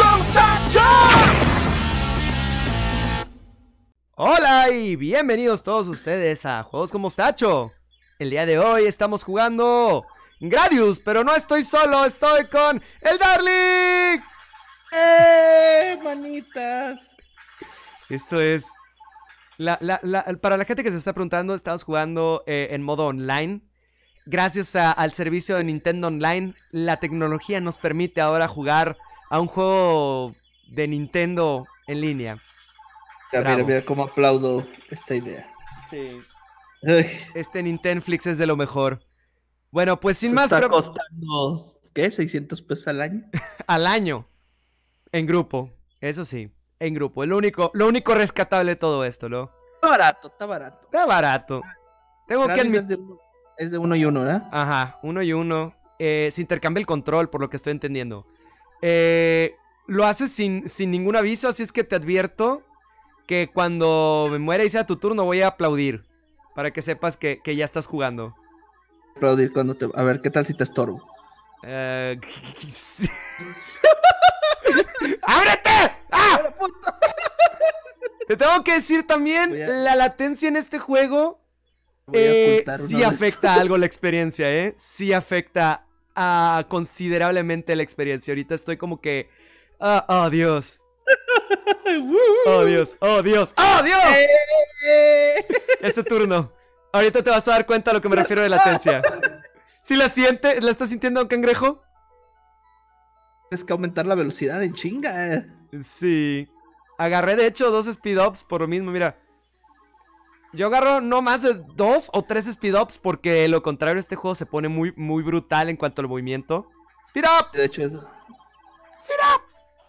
Mostacho! Hola y bienvenidos todos ustedes a Juegos con Mostacho. El día de hoy estamos jugando Gradius, pero no estoy solo, estoy con el Darling. Manitas. Esto es... para la gente que se está preguntando, estamos jugando en modo online. Gracias al servicio de Nintendo Online, la tecnología nos permite ahora jugar a un juego de Nintendo en línea. Mira cómo aplaudo esta idea. Sí. Uy, Este Nintendflix es de lo mejor. Bueno, pues sin eso más... está costando, ¿qué? ¿$600 al año? Al año. En grupo. Eso sí. En grupo. Lo único rescatable de todo esto, ¿no? Está barato, está barato. Está barato. Tengo que Gradius admitir... es de uno y uno, ¿verdad? Ajá, 1 y 1. Se intercambia el control, por lo que estoy entendiendo. Lo haces sin ningún aviso, así es que te advierto que cuando me muera y sea tu turno voy a aplaudir. Para que sepas que ya estás jugando. Aplaudir cuando te... A ver, ¿qué tal si te estorbo? ¡Ábrete! ¡Ah! Te tengo que decir también, la latencia en este juego sí afecta algo la experiencia, ¿eh? Sí afecta considerablemente la experiencia. Ahorita estoy como que... ¡Oh, Dios! ¡Oh, Dios! ¡Oh, Dios! ¡Oh, Dios! Es tu turno. Ahorita te vas a dar cuenta a lo que me refiero de latencia. ¿Sí la sientes? ¿La estás sintiendo, cangrejo? Tienes que aumentar la velocidad en chinga. Sí. Agarré, de hecho, 2 speed-ups por lo mismo, mira. Yo agarro no más de 2 o 3 speed-ups porque de lo contrario este juego se pone muy, muy brutal en cuanto al movimiento. ¡Speed-up! De hecho, ¡Speed-up!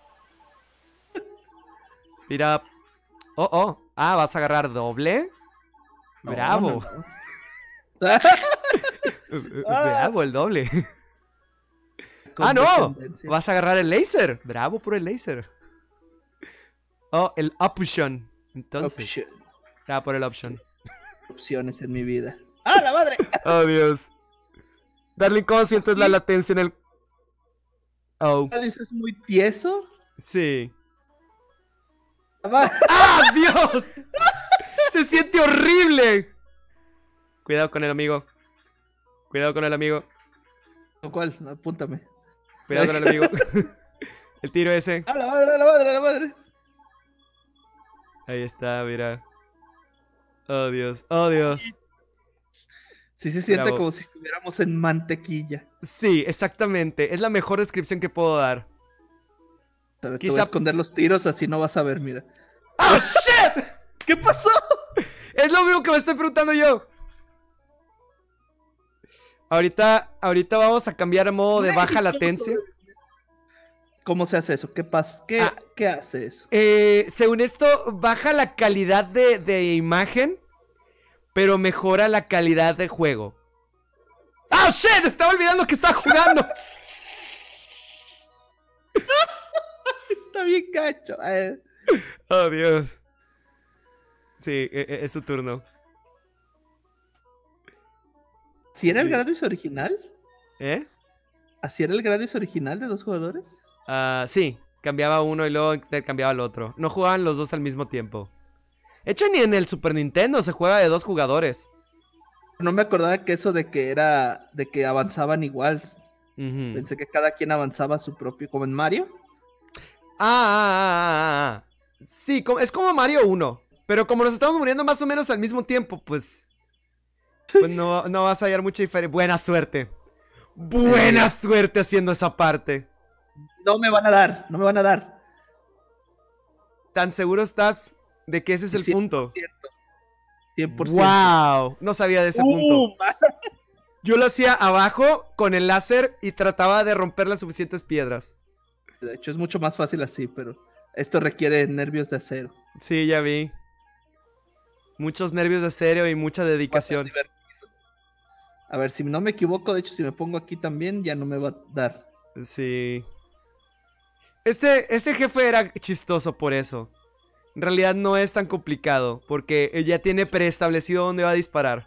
Speed-up. Oh. Ah, ¿vas a agarrar doble? No, ¡Bravo! no. Bravo, el doble. ¡Ah, no! Vas a agarrar el laser. ¡Bravo por el laser! Oh, el option. Entonces... por el option. Opciones en mi vida. ¡Ah, la madre! Oh, Dios. Darling, ¿cómo sientes la latencia en el... Oh. ¿Es muy tieso? Sí. ¡Ah, Dios! ¡Se siente horrible! Cuidado con el amigo. Cuidado con el amigo. ¿Cuál? Apúntame. Cuidado con el amigo. El tiro ese. ¡Ah, la madre, la madre, la madre! Ahí está, mira. Oh, Dios. Oh, Dios. Sí se siente Bravo. como si estuviéramos en mantequilla. Sí, exactamente. Es la mejor descripción que puedo dar. A ver, te voy a esconder los tiros, así no vas a ver, mira. ¡Oh, shit! ¿Qué pasó? Es lo mismo que me estoy preguntando yo. Ahorita vamos a cambiar a modo de baja latencia. ¿Cómo se hace eso? ¿Qué pasa? ¿Qué hace eso? Según esto, baja la calidad de imagen, pero mejora la calidad de juego. ¡Oh, shit! Estaba olvidando que estaba jugando. Está bien gacho. Oh, Dios. Sí, es tu turno. ¿Si era el Gradius original? ¿Eh? ¿Así era el Gradius original de 2 jugadores? Sí, cambiaba uno y luego cambiaba el otro. No jugaban los dos al mismo tiempo. De hecho, ni en el Super Nintendo se juega de 2 jugadores. No me acordaba que eso de que avanzaban igual. Pensé que cada quien avanzaba a su propio, como en Mario. Sí, es como Mario 1. Pero como nos estamos muriendo más o menos al mismo tiempo, pues no vas a hallar mucha diferencia. Buena suerte. Buena suerte haciendo esa parte. No me van a dar, no me van a dar. ¿Tan seguro estás de que ese es el 100%, punto? 100%. ¡Wow! No sabía de ese punto. Yo lo hacía abajo con el láser y trataba de romper las suficientes piedras. De hecho, es mucho más fácil así, pero esto requiere nervios de acero. Sí, ya vi. Muchos nervios de acero y mucha dedicación. A ver, si no me equivoco, de hecho, si me pongo aquí también, ya no me va a dar. Sí. Ese jefe era chistoso por eso. En realidad no es tan complicado, porque ya tiene preestablecido dónde va a disparar.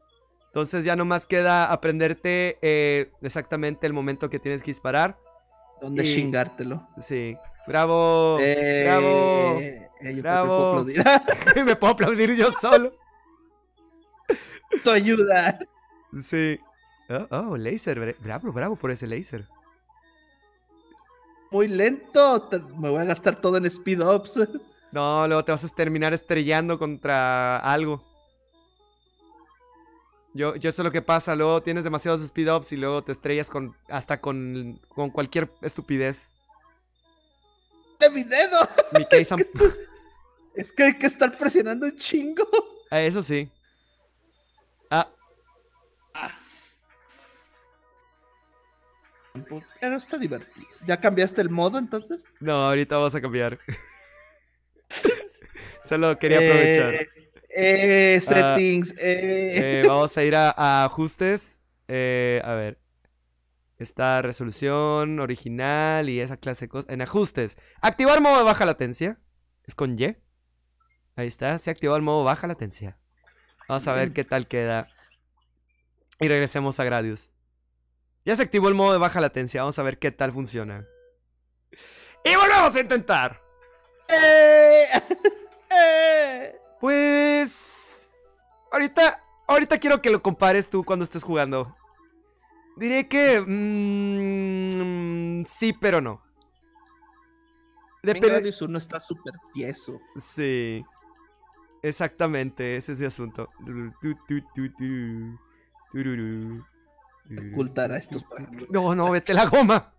Entonces ya nomás queda aprenderte exactamente el momento que tienes que disparar. ¿Dónde chingártelo? Sí. ¡Bravo! ¡Bravo! Yo ¡Bravo! me puedo aplaudir. Me puedo aplaudir yo solo. Tu ayuda. Sí. Oh, laser. Bravo, bravo por ese laser. Muy lento. Me voy a gastar todo en speed ups. No, luego te vas a terminar estrellando contra algo. Yo eso es lo que pasa. Luego tienes demasiados speed ups y luego te estrellas hasta con cualquier estupidez. ¡De mi dedo! Mi case es que hay que estar presionando un chingo. Eso sí. Ya no está divertido. ¿Ya cambiaste el modo entonces? No, ahorita vamos a cambiar. Solo quería aprovechar. Settings. Vamos a ir a ajustes. A ver. Esta resolución original y esa clase de cosas. En ajustes. Activar modo de baja latencia. Es con Y. Ahí está. Se activó el modo baja latencia. Vamos a ver qué tal queda. Y regresemos a Gradius. Ya se activó el modo de baja latencia. Vamos a ver qué tal funciona. ¡Y volvemos a intentar! Pues... Ahorita quiero que lo compares tú cuando estés jugando. Diré que... sí, pero no. Gradius 1 está súper tieso. Sí. Exactamente, ese es mi asunto. Ocultar a estos pájaros. No, vete la goma.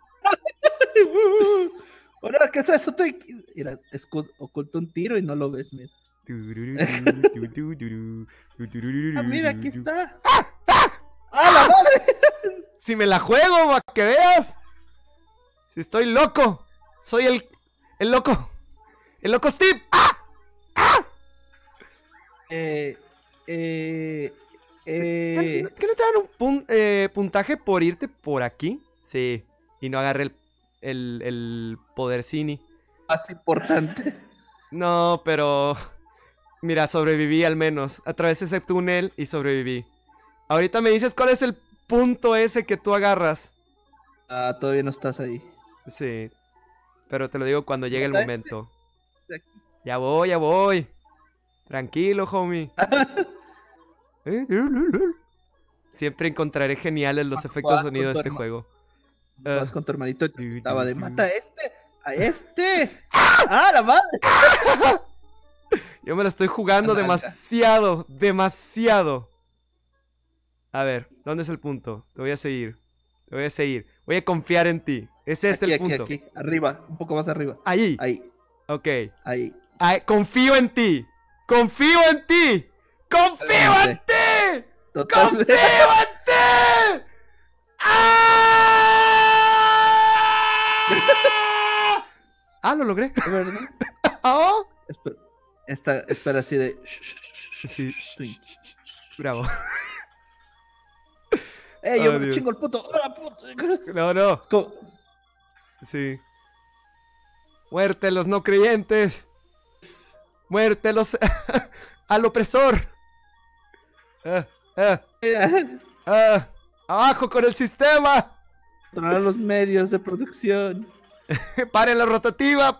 Ahora, ¿qué es eso? Mira, oculta un tiro y no lo ves, mira. Mira, aquí está. ¡Ah, la madre! Si me la juego, para que veas. Si estoy loco. Soy el loco. El loco Steve. ¡Ah! ¡Ah! ¿Que no te dan un puntaje por irte por aquí? Sí. Y no agarre el podercini. Más importante. No, pero... Mira, sobreviví al menos. Atravesé ese túnel y sobreviví. Ahorita me dices cuál es el punto ese que tú agarras. Ah, todavía no estás ahí. Sí. Pero te lo digo cuando llegue el momento. Ya voy. Tranquilo, homie. Siempre encontraré geniales los efectos de sonido de este juego. Vas con tu hermanito. Estaba de mata a este. ¡Ah, la madre! Yo me lo estoy jugando demasiado. A ver, ¿dónde es el punto? Te voy a seguir. Voy a confiar en ti. Es este el punto. Aquí. Arriba. Un poco más arriba. Ahí. Ok. Ahí. Confío en ti. ¡Confío en ti! Totalmente. Lo logré. ¿Verdad? ¿Oh? Espera así de... Sí. Bravo. Yo me chingo el puto. No. Sí. Muerte a los no creyentes. Muerte al opresor. Abajo con el sistema. Controlar los medios de producción. ¡Pare la rotativa!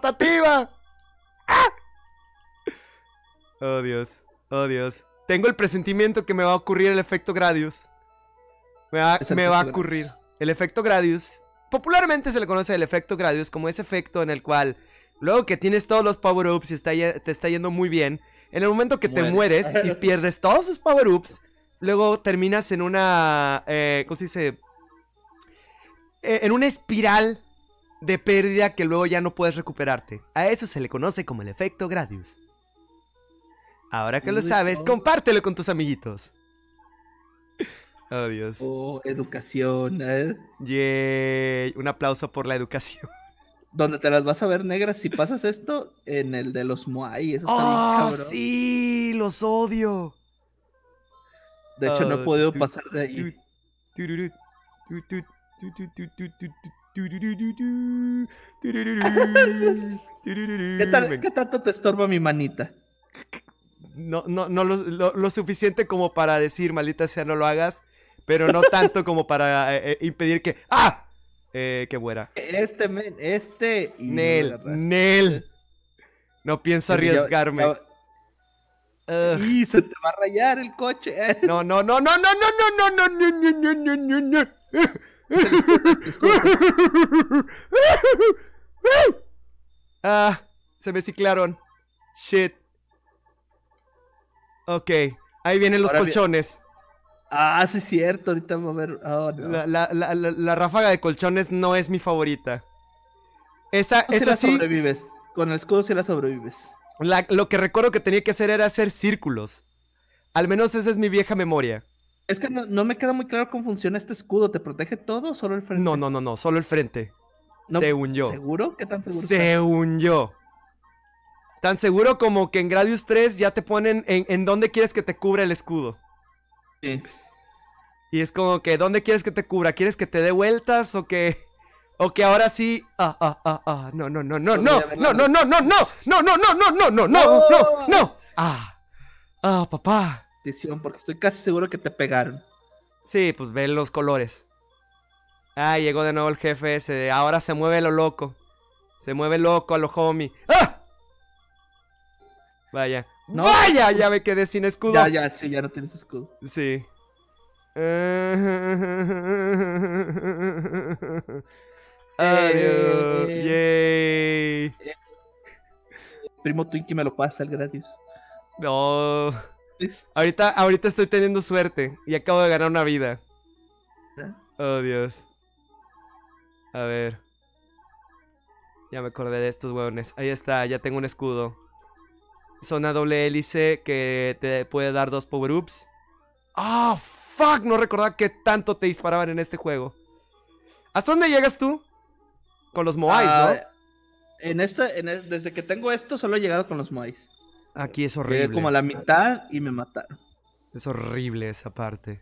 Oh, Dios. Tengo el presentimiento que me va a ocurrir el efecto Gradius. Me va a ocurrir. El efecto Gradius. Popularmente se le conoce el efecto Gradius como ese efecto en el cual, luego que tienes todos los power-ups y te está yendo muy bien, en el momento que te mueres y pierdes todos sus power-ups, luego terminas en una... ¿cómo se dice? En una espiral de pérdida que luego ya no puedes recuperarte. A eso se le conoce como el efecto Gradius. Ahora que lo sabes, compártelo con tus amiguitos. Oh, Dios. Oh, educación. Yay. Un aplauso por la educación. Donde te las vas a ver negras si pasas esto, en el de los Moai. Eso está bien, cabrón. Sí, los odio. De hecho, no he podido pasar de ahí. ¿Qué tanto te estorba mi manita? No lo suficiente como para decir, maldita sea, no lo hagas. Pero no tanto como para impedir que... ¡Ah! Qué buena. Este y Nel. No pienso arriesgarme. Y se te va a rayar el coche. No. Ah, se me ciclaron. Shit. Ok, ahí vienen los colchones. Sí es cierto, ahorita va a ver. Oh, no. La ráfaga de colchones no es mi favorita. Esa la sí sobrevives. Con el escudo sí la sobrevives. Lo que recuerdo que tenía que hacer era hacer círculos. Al menos esa es mi vieja memoria. Es que no me queda muy claro cómo funciona este escudo. ¿Te protege todo o solo el frente? No, solo el frente. No, según yo. ¿Seguro? ¿Qué tan seguro? Según yo. Tan seguro como que en Gradius 3 ya te ponen en dónde quieres que te cubra el escudo. Sí. Y es como que, ¿dónde quieres que te cubra? ¿Quieres que te dé vueltas o que ahora sí? No. Papá. Porque estoy casi seguro que te pegaron. Sí, pues ven los colores. Llegó de nuevo el jefe ese. Ahora se mueve lo loco. Se mueve loco a lo homie. Vaya. No. ¡Vaya! Ya me quedé sin escudo. Ya no tienes escudo. Sí. Adiós. Yay. Primo Twinkie me lo pasa el Gradius. No. Ahorita estoy teniendo suerte. Y acabo de ganar una vida. Oh, Dios. A ver. Ya me acordé de estos hueones. Ahí está, ya tengo un escudo. Zona doble hélice que te puede dar 2 power-ups. Fuck, no recordaba que tanto te disparaban en este juego. ¿Hasta dónde llegas tú? Con los Moais, ¿no? Desde que tengo esto solo he llegado con los Moais. Aquí es horrible. Llegué como a la mitad y me mataron. Es horrible esa parte.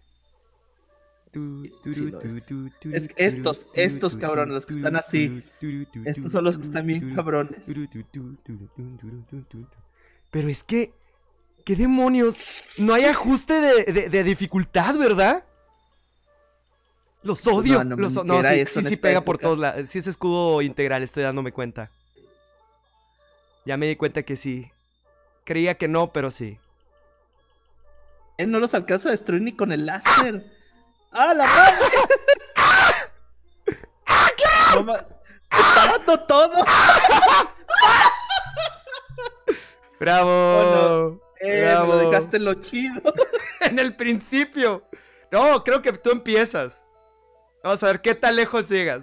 Estos cabrones, los que están así. Estos son los que están bien cabrones. Pero es que... ¿Qué demonios? No hay ajuste de dificultad, ¿verdad? Los odio. Sí pega por todos lados. Sí es escudo integral, estoy dándome cuenta. Ya me di cuenta que sí. Creía que no, pero sí. No los alcanza a destruir ni con el láser. ¡Ah, la madre! ¿Qué? ¡Me está dando todo! ¡Bravo! Oh, no. Bravo. Lo dejaste lo chido. En el principio. No, creo que tú empiezas. Vamos a ver qué tan lejos llegas.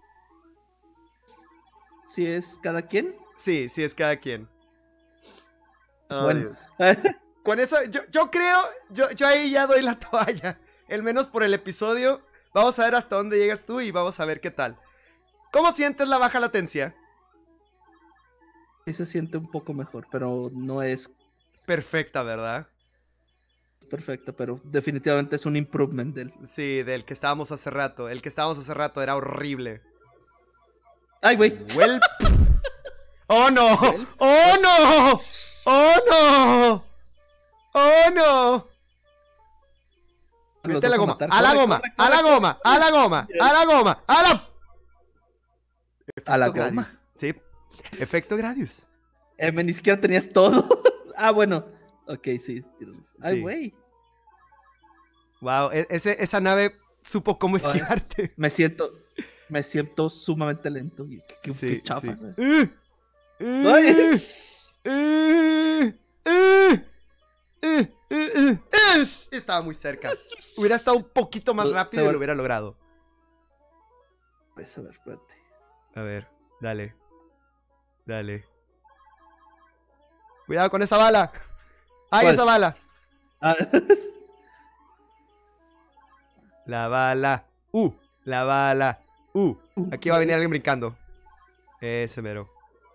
¿Si es cada quien? Sí, es cada quien. Bueno. Con eso, yo creo, yo ahí ya doy la toalla. El menos por el episodio. Vamos a ver hasta dónde llegas tú y vamos a ver qué tal. ¿Cómo sientes la baja latencia? Sí se siente un poco mejor, pero no es perfecta, ¿verdad? Perfecto, pero definitivamente es un improvement del... Sí, del que estábamos hace rato. El que estábamos hace rato era horrible. ¡Ay, güey! ¡Oh, no! ¡Oh, no! ¡Oh, no! ¡Oh, no! Mete la goma. ¡A la goma! ¡A la goma! ¡A la goma! ¡A la goma! ¡A la... ¡A la goma! Sí. Efecto Gradius. Ni siquiera tenías todo. Bueno. Ok, sí. Ay, güey. Wow, esa nave supo cómo esquivarte. Me siento sumamente lento. Qué chafa. Estaba muy cerca. Hubiera estado un poquito más rápido y lo hubiera logrado. Pues a ver, espérate. A ver, dale. Cuidado con esa bala. ¡Ay, esa bala! La bala. La bala. Aquí va a venir alguien brincando. Ese mero.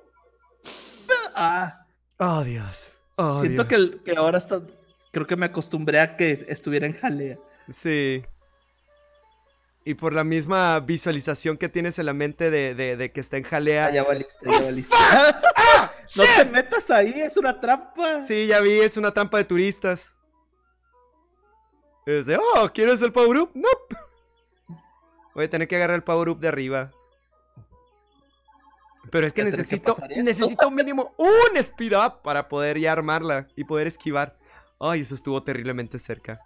Oh, Dios. Siento Dios. Que ahora creo que me acostumbré a que estuviera en jalea. Sí. Y por la misma visualización que tienes en la mente de que está en jalea. Ya valiste. No te metas ahí, es una trampa. Sí, ya vi, es una trampa de turistas. Es de, ¿quieres el power up? No. Voy a tener que agarrar el power up de arriba. Pero es que necesito mínimo un speed up para poder ya armarla y poder esquivar. Ay, eso estuvo terriblemente cerca.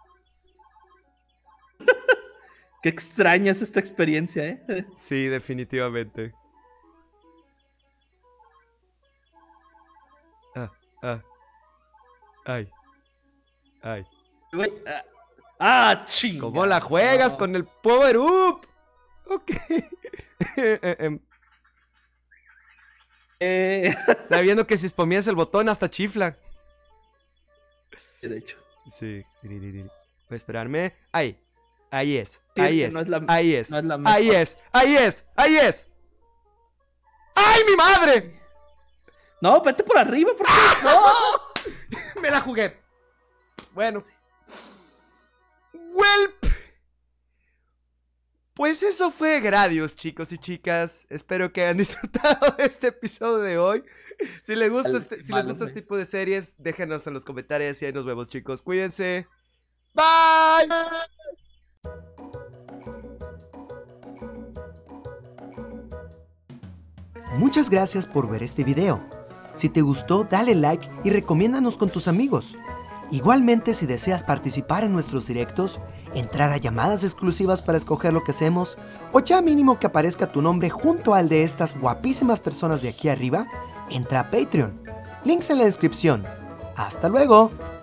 Qué extraña es esta experiencia, ¿eh? Sí, definitivamente. Ay. Chinga. ¿Cómo la juegas con el power up? Ok. Está viendo que si spameas el botón hasta chifla. De hecho. Sí. Voy a esperarme. Ahí es. Sí, ahí es es. No es la, ahí es. No es la ahí es. Ahí es. ¡Ay, mi madre! No, vete por arriba, ¿por qué? ¡No! Me la jugué. Bueno. Welp. Pues eso fue Gradius, chicos y chicas. Espero que hayan disfrutado de este episodio de hoy. Si les gusta este tipo de series, déjenos en los comentarios y ahí nos vemos, chicos. Cuídense. Bye. Muchas gracias por ver este video. Si te gustó, dale like y recomiéndanos con tus amigos. Igualmente, si deseas participar en nuestros directos, entrar a llamadas exclusivas para escoger lo que hacemos, o ya mínimo que aparezca tu nombre junto al de estas guapísimas personas de aquí arriba, entra a Patreon. Links en la descripción. ¡Hasta luego!